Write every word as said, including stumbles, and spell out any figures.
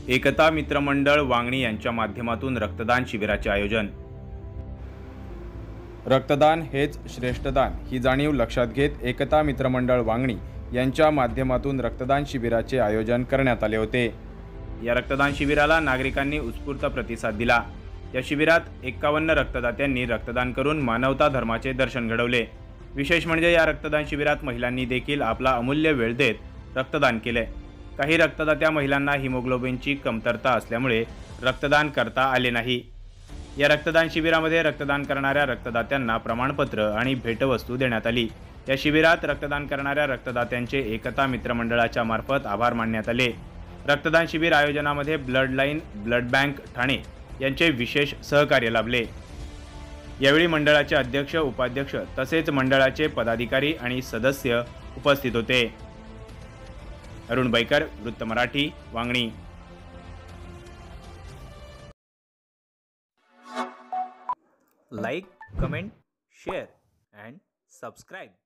एकता मित्रमंडळ वांगणी यांच्या माध्यमातून रक्तदान शिबिराचे आयोजन। रक्तदान हेच श्रेष्ठदान ही जाणीव लक्षात घेत एकता मित्रमंडळ वांगणी यांच्या माध्यमातून रक्तदान शिबिराचे आयोजन करण्यात आले होते। या रक्तदान शिबिराला नागरिकांनी उत्स्फूर्त प्रतिसाद दिला। या शिबिरात एक्कावन्न रक्तदात्यांनी रक्तदान करून मानवता धर्माचे दर्शन घडवले। विशेष म्हणजे या रक्तदान शिबिरात महिलांनी देखील आपला अमूल्य वेळ देत रक्तदान केले। काही रक्तदात्या महिलांना हिमोग्लोबिनची कमतरता असल्यामुळे रक्तदान करता आले नाही। या रक्तदान शिबिरामध्ये रक्तदान करणाऱ्या रक्तदात्यांना प्रमाणपत्र आणि भेटवस्तू देण्यात आली। या शिबिरात रक्तदान करणाऱ्या रक्तदात्यांचे एकता मित्रमंडळाच्या मार्फत आभार मानण्यात आले। रक्तदान शिबिर आयोजनामध्ये blood line blood bank Thane यांचे विशेष सहकार्य लाभले। यावेळी मंडळाचे अध्यक्ष उपाध्यक्ष तसेच मंडळाचे पदाधिकारी आणि सदस्य उपस्थित होते। Arun Baikar, Vrutta Marathi, Vangani. Like, comment, share and subscribe.